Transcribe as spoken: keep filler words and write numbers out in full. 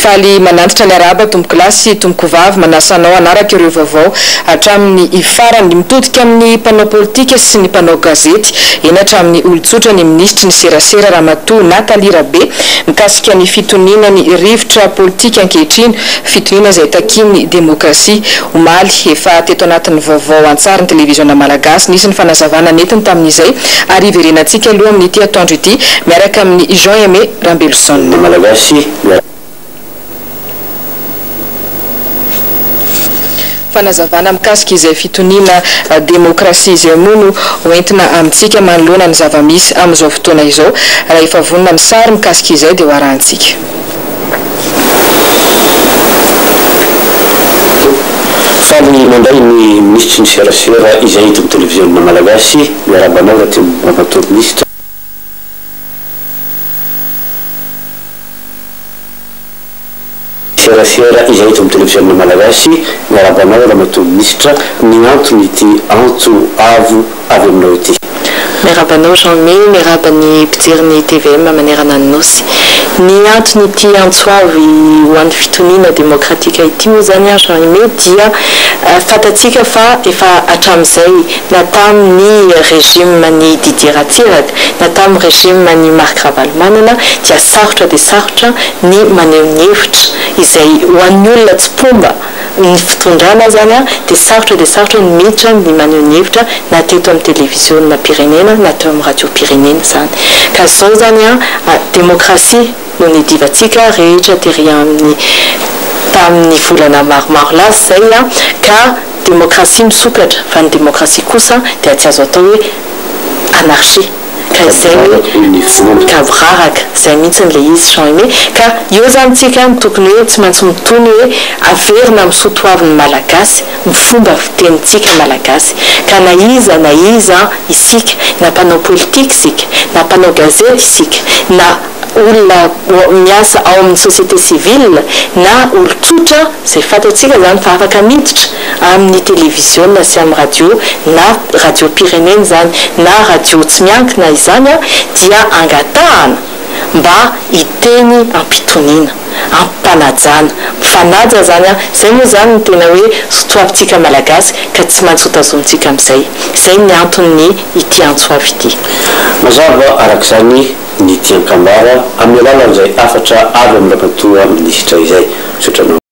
faly manantitra ny araba tomboko lasy tomboko vavy manasanao anaraka ireo vaovao hatramin'ny ifarany mitodika amin'ny mpanao politika sy ny mpanao gazety eny hatramin'ny olotsotra ny ministry ny serasera Ramatoa Nathalie Rabé mikasika ny fitoniana ny rivotra politika ankehitriny fitoniana izay takin'ny demokrasia omaly efa teto anatin'ny vaovao antsara ny televiziona malagasy nisy ny fanazavana netiny tamin'izay ary iverenantsika aloha amin'ny ity atoandro ity miaraka amin'ny Jean Aimé Rambelson malagasy fanazavana mikasika izay fitoniana demokrasia izay mono hoentina amintsika manoloana ny zavamisy amin'izao fotoana izao raha efa vonona ny sary mikasika izay dia hoarantsika faly mandray ny ministry ny serasera izay hita amin'ny televiziona malagasy miarabanao raha ty Ramatoa ministre serasera izay hita amin'ny televiziona malagasy miarabanao Ramatoa ministre ny antony ity antso avo avy aminao ity miarabanao Jean-Mé miarabany mpijery ny T V M manerana ny nosy ny antony ity antso avy ho an'ny fitoniana demokratika ity moa zany Jean-Mé dia fatatsika fa efa hatramin'izay na tamin'ny régime ny Didier Ratsiraka na tamin'ny régime ny Marc Ravalomanana dia sarotra dia sarotra ny maneho ny hevitra izay ho an'ny olona tsy pomba ny fitondrana zany dia sarotra dia sarotra ny miditra ny maneho ny hevitra na teto amin'ny televiziona pirenena na teo amin'ny radio pirenena zany ka zao zany a demokrasia no ny divatsika rehetra tery amin'ny tamin'ny volana maromaro lasy zay a ka demokrasia misokatra fa ny demokrasia kosa dia tsy azo atao hoe anarchie ka izay hoe kavraraka zay mihitsy n'le izy Jean-Aimé ka eo zany tsika tokony hoe tsy maintsy mitony hoe averina amin'ny soatoavin'ny malagasy ny fomba fitenitsika malagasy ka na iza na iza isika na mpanao politika isika na mpanao gazety isika na olona miasa ao amin'ny société civile na olotsotra zay fatatsika zany fa afaka miditra amin'ny televiziona sy amin'ny radio na radio pirenena zany na radio tsy miankina izany dia angatahana mba hiteny ampitoniana ampanajana fanaja zany zay moa zany ny tena hoe soatoavitsika malagasy ka tsy maintsy hotazontsika amin'izay zay ny antony ity antso avy ity mazava arak'izany ny tian-kambara amin'ny alalan'izay afatra avy amin'ny Ramatoa ministre izay sotranao